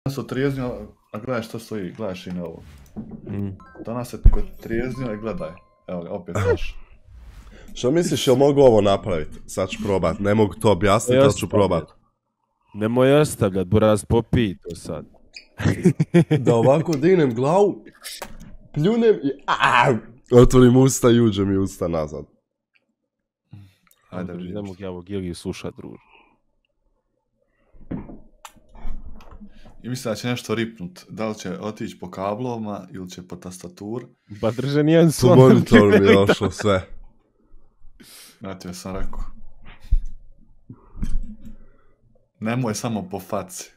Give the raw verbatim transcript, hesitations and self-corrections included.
su trijeznio, a gledaj što stoji, gledaš i na ovo. Mm. Danas se kod trijeznio i gledaj. Evo ga, opet naš. Što misliš, jel mogu ovo napraviti? Sad ću probat, ne mogu to objasniti, ali ću probat. Nemoj ostavljat, buraz, popij to sad. Da ovako dignem glavu, pljunem i aaaa, otvorim usta i uđe mi usta nazad. Ajde, vidim. Ne mogu ja ovog Iliju slušat, druž. I mislim da će nešto ripnut. Da li će otići po kablovima ili će po tastaturu. Ba drže nijedan Po slon. monitoru mi je ošlo sve. Znate, ja sam rekao. Nemoj samo po faci.